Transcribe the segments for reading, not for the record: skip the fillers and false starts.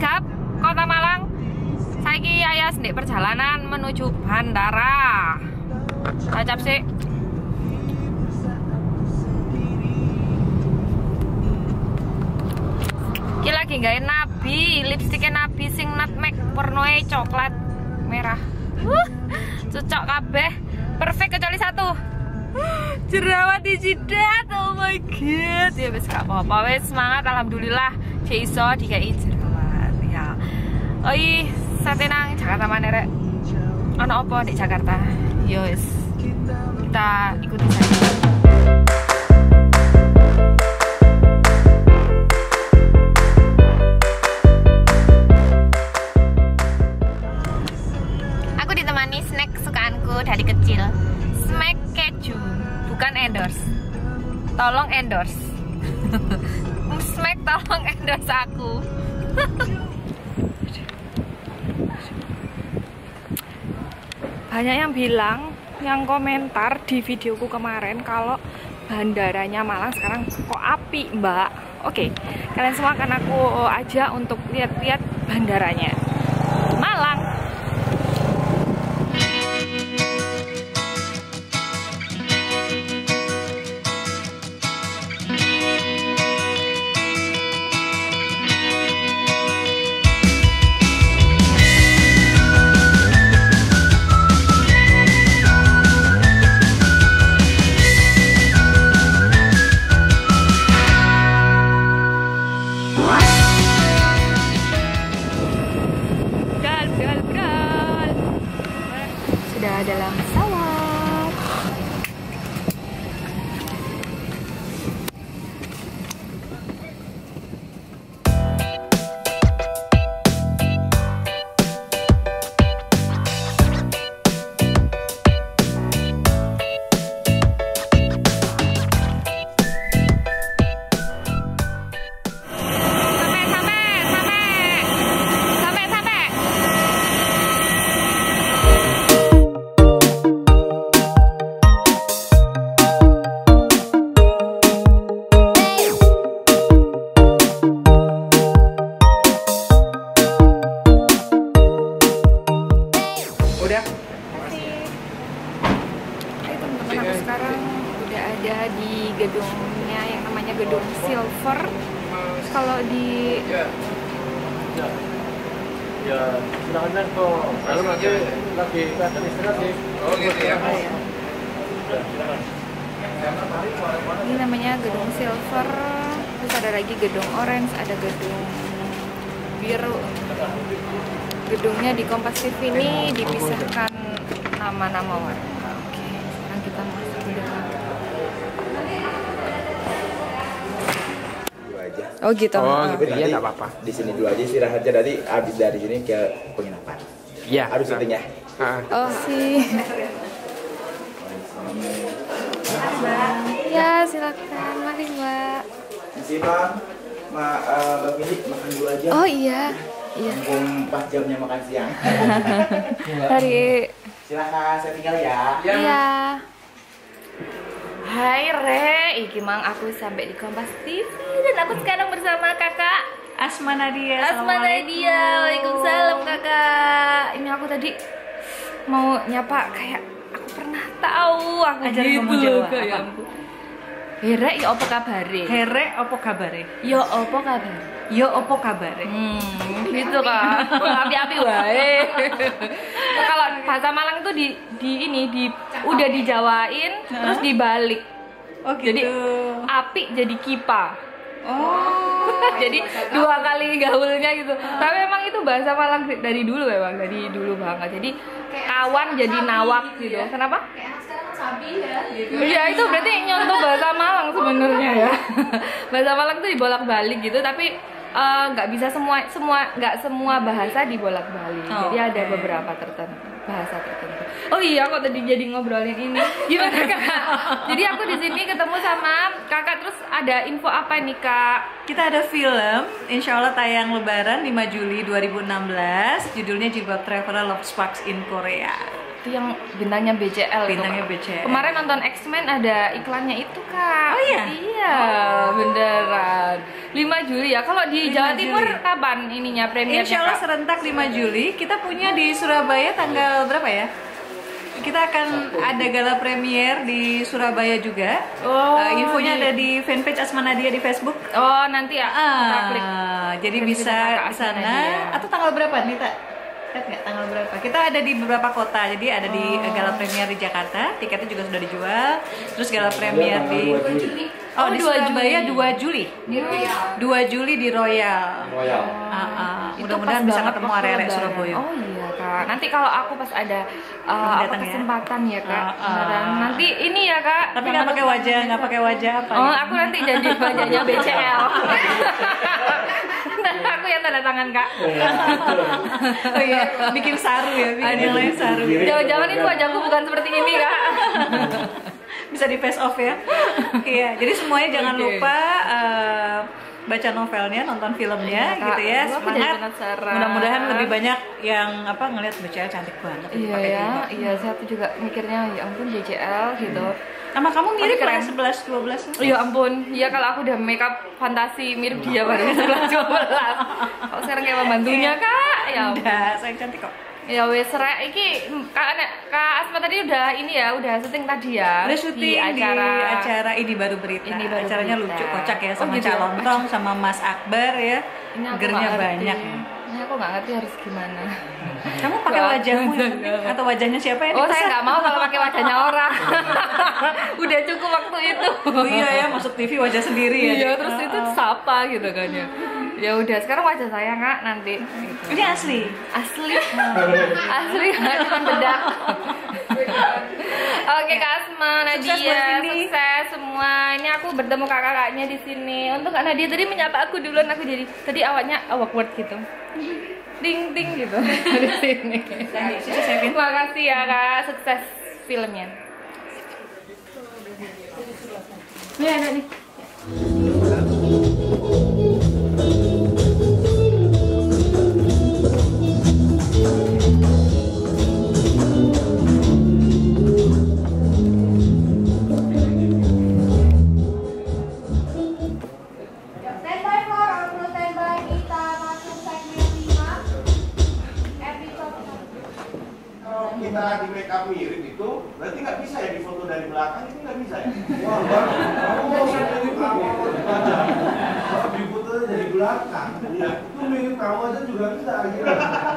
Sigap, Kota Malang. Saiki ayas ndek perjalanan menuju bandara. Acap sih. Iki lagi gawe Nabi, lipstiknya Nabi sing nutmeg warnane coklat merah. Cocok kabeh. Perfect kecuali satu. Jerawat di jidat. Oh my god. Ya wis gak apa-apa, wis semangat alhamdulillah. Cek iso dikai jerawat ya. Oi, sate nang Jakarta mana rek? Ono apa di Jakarta? Yo wis. Kita ikuti saja. Snack kesukaanku dari kecil, smack keju, bukan endorse. Tolong endorse. Smack tolong endorse aku. Banyak yang bilang, yang komentar di videoku kemarin kalau bandaranya Malang sekarang kok api, Mbak. Oke, kalian semua akan aku ajak untuk lihat-lihat bandaranya Malang. Dalam pesawat. Sekarang udah ada di gedungnya yang namanya Gedung Silver. Terus kalau di silakan kok. Kalau lagi keadaan istirahat sih. Oh gitu ya. Ini namanya Gedung Silver. Terus ada lagi Gedung Orange, ada Gedung Biru. Gedungnya di Kompas TV ini dipisahkan nama-nama warna. Kita masuk ke dalam. Oh gitu. Oh gitu Iya nggak apa-apa. Di sini dulu aja istirahatnya, nanti habis dari sini ke penginapan. Iya. Harus itunya. Oh sih. Ya silakan, mari Mbak. Di sini Bang, Mbak Mili makan dulu aja. Oh iya. Iya. Mumpung 4 jamnya makan siang. Hari. Silakan, saya tinggal ya. Iya. Hai Re, iki mang aku sampai di Kompas TV dan aku sekarang bersama kakak Asma Nadia. Asma Nadia. Waalaikumsalam kakak. Ini aku tadi mau nyapa kayak aku pernah tahu aku ajar gitu ngomong Jawa kayak apa? Here, ya apa kabare? Here, opo kabare? Yo apa kabare? Yo opo kabare? Gitu kan. Api-api wae. Nah, kalau bahasa Malang itu udah dijawain terus dibalik. Oh gitu. Jadi api jadi kipa. Oh. Jadi 2 kali gaulnya gitu. Tapi emang itu bahasa Malang dari dulu memang, dari dulu banget. Jadi kawan jadi nawak gitu. Kenapa? Sabi ya gitu. Iya, itu berarti nyontoh bahasa Malang sebenarnya ya. Bahasa Malang tuh dibolak-balik gitu, tapi nggak bisa nggak semua bahasa dibolak-balik. Jadi ada beberapa bahasa tertentu. Oh iya, kok tadi jadi ngobrolin ini. Gimana kakak? Jadi aku di sini ketemu sama kakak, terus ada info apa nih kak? Kita ada film, insya Allah tayang Lebaran 5 Juli 2016. Judulnya Jilbab Traveler Love Sparks in Korea. Itu yang bintangnya BCL. Bintangnya itu, BCL. Kemarin nonton X-Men ada iklannya itu kak. Oh iya? Iya, beneran. 5 Juli ya. Kalau di 5 Jawa Timur Juli. kapan ininya premiernya? Insya Allah Kak? serentak 5 Juli. Kita punya di Surabaya tanggal berapa ya? Kita akan ada gala premier di Surabaya juga. Oh, infonya ada di fanpage Asma Nadia di Facebook. Oh, nanti ya. kita klik. Jadi Fanpage bisa Kakak ke Asma sana. Nadia. Atau tanggal berapa nih, Tak? Lihat nggak tanggal berapa? Kita ada di beberapa kota. Jadi ada di gala premier di Jakarta. Tiketnya juga sudah dijual. Terus gala premier di Oh, di 2 Surabaya Juli. 2 Juli. 2 Juli di Royal. Royal. Itu Mudah-mudahan pas bisa banget ketemu waktu arek-arek Lebaran. Surabaya. Oh iya Kak. Nanti kalau aku pas ada datang ya? kesempatan ya Kak. Ah. Beneran. Nanti ini ya Kak. Tapi nggak pakai wajah apa? Oh, ya? aku nanti janji wajahnya BCL. Nah, aku yang tanda tangan Kak. Oh iya, bikin saru ya, bikin yang lain saru. Jangan-jangan itu wajahku bukan seperti ini Kak. Bisa di face off ya. Iya, jadi semuanya jangan Oke. lupa baca novelnya, nonton filmnya, Iya, Kak. gitu ya. Aduh, aku jadi Semangat. penasaran. Mudah-mudahan lebih banyak yang ngelihat BCL cantik banget. Iya pakai ya, jilbab. iya saya tuh juga mikirnya ya ampun BCL gitu. Sama kamu mirip Tapi lah keren. 11-12. Ya ampun, ya kalau aku udah make up fantasi mirip dia baru 11-12. Kalau sekarang kayak pembantunya Kak, ya ampun. Udah, saya cantik kok. Ya wes rek iki Kak Asma tadi udah ini ya, udah syuting tadi ya. Udah syuting di acara ini baru berita. Ini Baru Acaranya Berita. lucu, kocak ya, sama Oh, gitu ya? Calontong, sama Mas Akbar ya. Ini aku Gernya nggak ngerti. banyak. Ini aku nggak ngerti harus gimana. Kamu pakai Nggak. wajahmu yang penting, atau wajahnya siapa yang Oh saya dipesan? nggak mau kalau pakai wajahnya orang. Udah cukup waktu itu. Oh iya ya, masuk TV wajah sendiri ya. Iya terus itu siapa gitu kan ya. Ya udah sekarang wajah saya Kak nanti. Gitu. Ini asli. Asli cuma bedak. Oke Kak Asma, Sukses buat Nadia, Cindy. sukses semua. Ini aku bertemu kakak-kakaknya di sini. Untuk Kak Nadia tadi menyapa aku duluan, aku jadi tadi awalnya awkward gitu. Ding ding gitu di sini. Sukses ya, Vin. Makasih ya Kak, sukses filmnya. Ini ada nih. Standby for Apro standby, kita masuk segmen 5 episode Kalau kita di make up mirip itu, berarti nggak bisa ya difoto dari belakang, itu nggak bisa ya? Wah, Bang, kamu mau mirip kamu aja. Kalau di foto dari belakang, Iya. itu mirip kamu aja juga bisa akhirnya.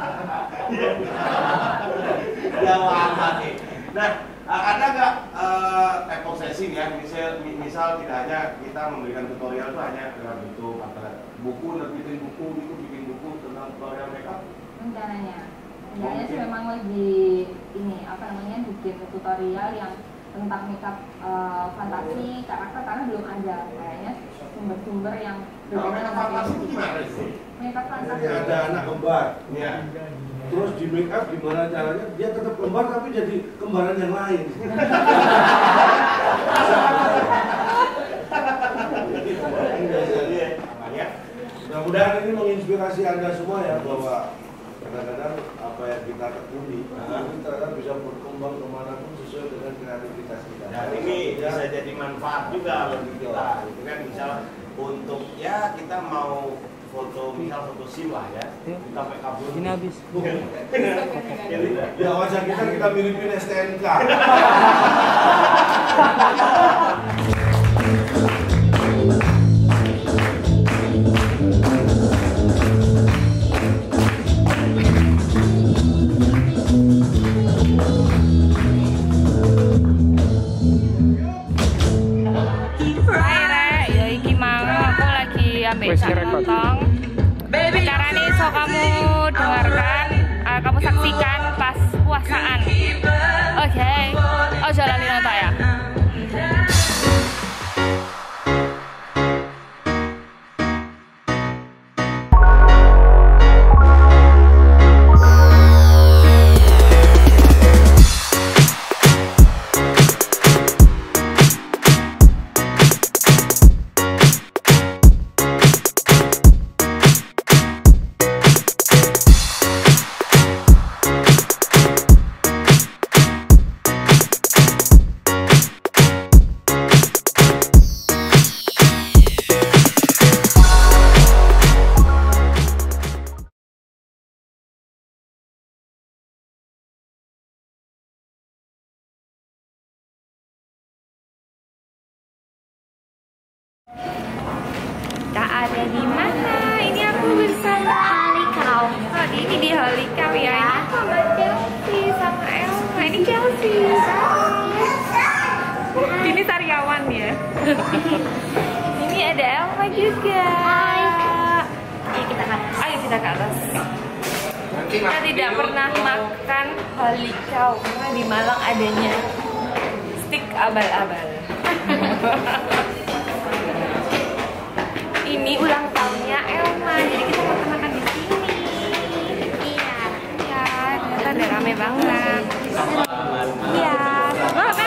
Ya amat nih. Nah, ada nggak type session ya? Misal tidak hanya kita memberikan tutorial itu hanya dalam bentuk buku, bikin buku tentang tutorial makeup. rencananya sih memang lagi ini apa namanya bikin tutorial yang tentang makeup fantasi karakter karena belum ada kayaknya sumber-sumber yang Kalau berbeda makeup sama fantasi itu yang gimana sih? makeup fantasi. Jadi ada anak kembar, Iya. terus di make up gimana caranya? Dia tetap kembar tapi jadi kembaran yang lain. Ya. Mudah-mudahan ini menginspirasi Anda semua ya bahwa kadang-kadang apa yang kita tekuni itu ternyata bisa berkembang kemanapun sesuai dengan kreativitas kita. Dan ini bisa jadi manfaat juga bagi kita, gitu kan? Misal untuk ya kita mau foto, misal foto siwa ya, kita make up dulu. Ini habis. Ya wajah kita miripin STNK. Hai Rek, ya iki mau aku lagi ambil Calontong. Acara ini so kamu dengarkan, kamu saksikan pas puasaan. Oke, oh jalan nonton ya. Kita ada di mana? Ini aku bersama Halikau. Kali ini di Halikau ya. Ini sama Chelsea sama Elma. Ini Chelsea. Ini Sariawan ya. Ini ada Elma juga. Ayo kita ke atas. Ayo kita ke atas. Kita tidak pernah makan Halikau karena di Malang adanya stik abal-abal. Ini ulang tahunnya Elma, jadi kita makan-makan di sini. Iya. Iya, ternyata ada rame banget. Iya. Oke.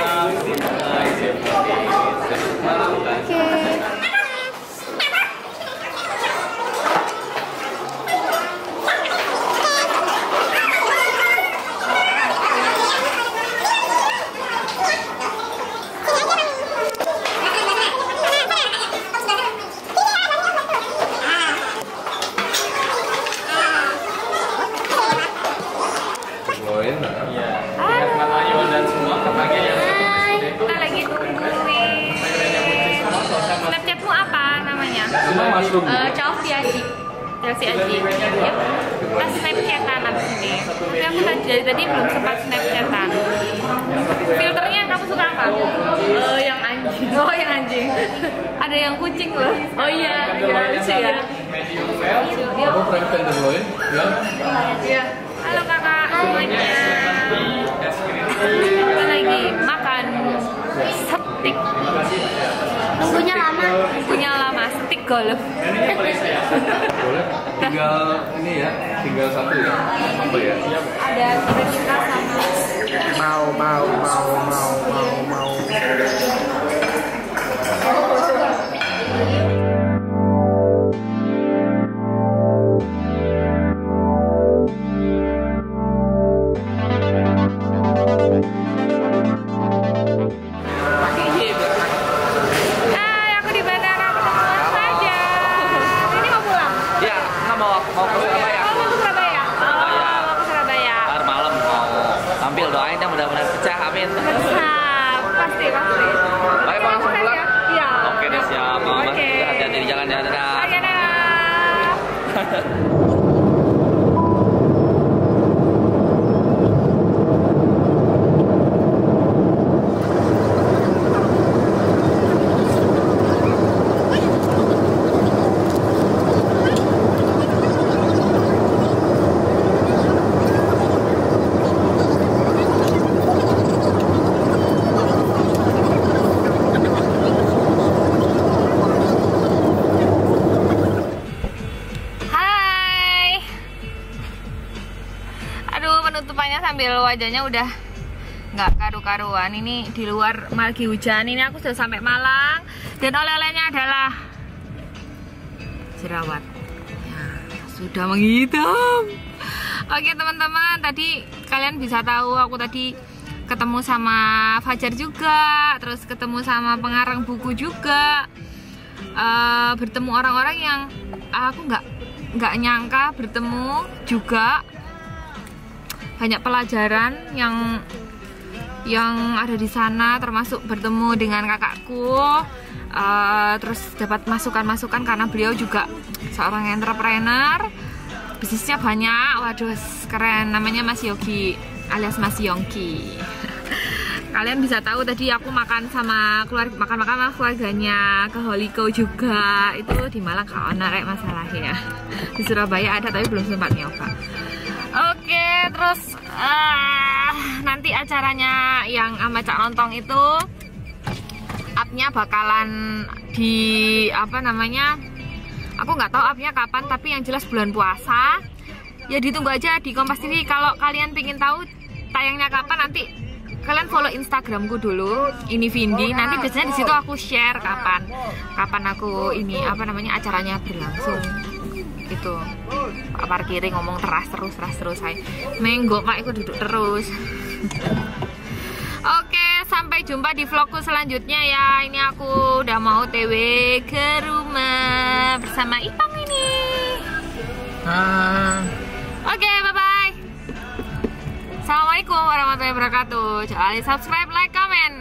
Kita lagi tungguin. Snapchatmu apa namanya? Chelsea Aji. Chelsea Aji. Kita Snapchatan abis ini. Tapi aku dari tadi belum sempat Snapchatan. Filternya kamu suka apa? Yang anjing. Oh, yang anjing. Ada yang kucing loh. Oh iya, lucu ya. Aku prank tenderloin, ya? Iya. Halo kakak semuanya. Kita lagi makan steak. Nunggunya lama, steak golf. Boleh. Tinggal satu ya. Apa ya? Ada kira-kira sama Mau. Doain ya mudah-mudahan pecah, amin. Pecah, pasti. Baik, mau langsung pulang? Iya. Oke deh, siap. Oke. Hati-hati di jalan ya, dadah. Oke, dadah. Penutupannya sambil wajahnya udah nggak karu-karuan. Ini di luar lagi hujan. Ini aku sudah sampai Malang dan oleh-olehnya adalah jerawat ya, sudah menghitam. Oke teman-teman, tadi kalian bisa tahu aku tadi ketemu sama Fajar juga, terus ketemu sama pengarang buku juga, bertemu orang-orang yang aku nggak nyangka bertemu juga. Banyak pelajaran yang ada di sana, termasuk bertemu dengan kakakku, terus dapat masukan-masukan karena beliau juga seorang entrepreneur, bisnisnya banyak. Waduh, keren, namanya Mas Yogi alias Mas Yongki. Kalian bisa tahu tadi aku makan sama keluarganya ke Holiko juga. Itu di Malang kau narek masalahnya. Di Surabaya ada tapi belum sempat nyoba. Oke, terus nanti acaranya yang sama Cak Lontong itu upnya bakalan di apa namanya? Aku nggak tahu upnya kapan, tapi yang jelas bulan puasa. Ya ditunggu aja di Kompas TV. Kalau kalian pengen tahu tayangnya kapan, nanti kalian follow Instagramku dulu. Ini Vindi. Nanti biasanya di situ aku share kapan aku ini apa namanya acaranya berlangsung. Itu Pak parkiri ngomong terus saya menggok Pak, aku duduk terus. Oke, sampai jumpa di vlogku selanjutnya ya. Ini aku udah mau TW ke rumah bersama Ipang ini. Oke, bye bye. Assalamualaikum warahmatullahi wabarakatuh. Jangan lupa subscribe, like, comment.